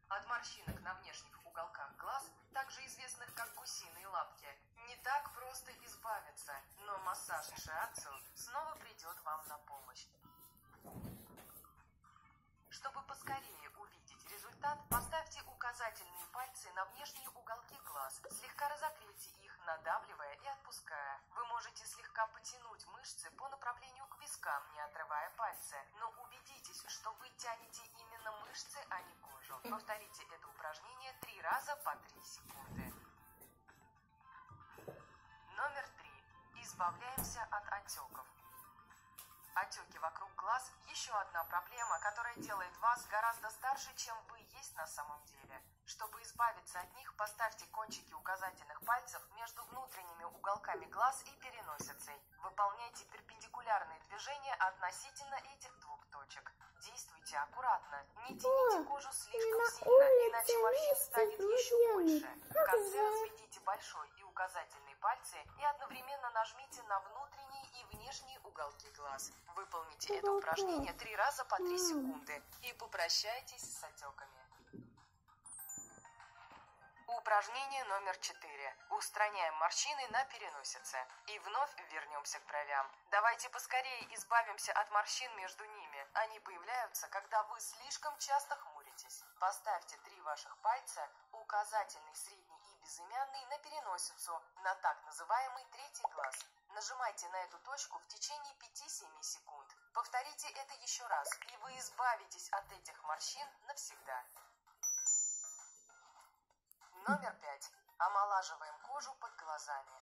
от морщинок на внешних уголках глаз, также известных как гусиные лапки, не так просто избавиться, но массаж шиатсу снова придет вам на помощь. Чтобы поскорее увидеть результат, поставьте указательные пальцы на внешние уголки глаз, слегка разогрейте их, надавливая и отпуская. Вы можете слегка потянуть мышцы по направлению к вискам, не отрывая пальцы, но убедитесь, что вы тянете именно мышцы, а не кожу. Повторите это упражнение 3 раза по 3 секунды. Номер 3. Избавляемся от отеков. Отеки вокруг глаз – еще одна проблема, которая делает вас гораздо старше, чем вы есть на самом деле. Чтобы избавиться от них, поставьте кончики указательных пальцев между внутренними уголками глаз и переносицей. Выполняйте перпендикулярные движения относительно этих двух точек. Действуйте аккуратно, не тяните кожу слишком сильно, иначе морщин станет еще больше. В конце разведите большой и указательные пальцы и одновременно нажмите на внутренние и внешние уголки глаз. Выполните это упражнение 3 раза по 3 секунды и попрощайтесь с отеками. Упражнение номер 4. Устраняем морщины на переносице. И вновь вернемся к бровям. Давайте поскорее избавимся от морщин между ними. Они появляются, когда вы слишком часто хмуритесь. Поставьте 3 ваших пальца, указательный, средний и безымянный, на переносицу, на так называемый третий глаз. Нажимайте на эту точку в течение 5-7 секунд. Повторите это еще раз, и вы избавитесь от этих морщин навсегда. Номер 5. Омолаживаем кожу под глазами.